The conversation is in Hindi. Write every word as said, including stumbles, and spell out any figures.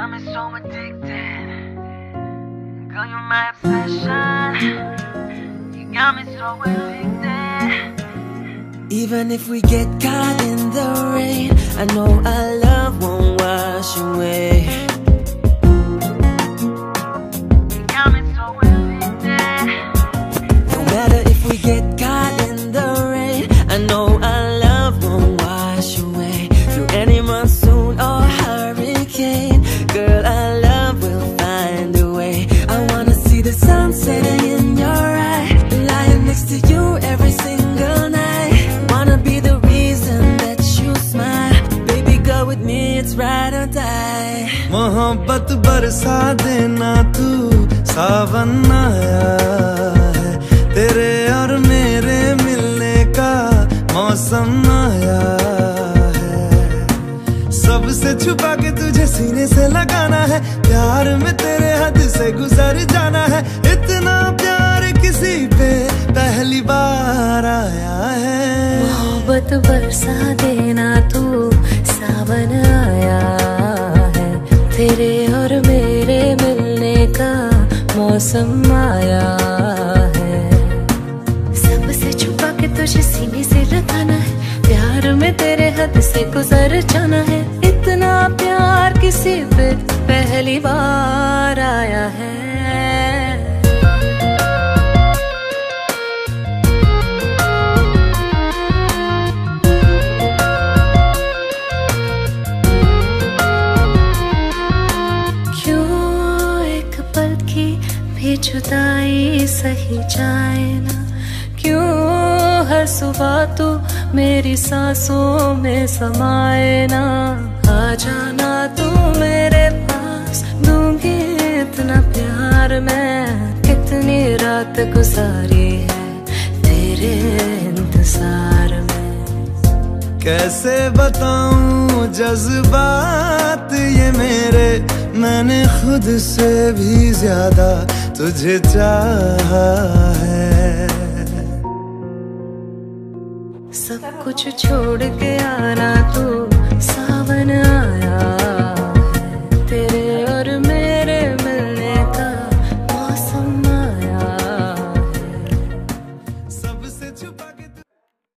got me so addicted. Girl, you're my obsession. You got me so addicted. Even if we get caught in the rain, I know our love won't wash away. You got me so addicted. No matter if we get caught in the rain, I know our love won't wash away. Through any monsoon or hurricane, girl, our love will find a way. I wanna see the sun setting in your eye, lying next to you every single night. Wanna be the reason that you smile. Baby, go with me, it's ride or die. मोहब्बत बरसा देना तू, सावन आया है। तेरे और मेरे मिलने का मौसम आया है। सबसे छुपा के तुझे सीने से लगाना है, प्यार में तेरे हद से गुजर जाना है। इतना प्यार किसी पे पहली बार आया है। मोहब्बत बरसा देना तू, सावन आया है। तेरे और मेरे मिलने का मौसम आया है। सबसे छुपा के तुझे सीने से लगाना है, प्यार में तेरे हद से गुजर जाना है। इतना प्यार किसी पे पहली बार आया है। जुदाई सही जाए ना, क्यों हर सुबह तू मेरी सांसों में समाए ना। आ जाना तू मेरे पास, दूंगी इतना प्यार मैं। कितनी रात गुजारी है तेरे इंतजार में। कैसे बताऊं जज्बात ये मेरे, मैंने खुद से भी ज्यादा तुझे चाहा है। सब कुछ छोड़ के आना तू,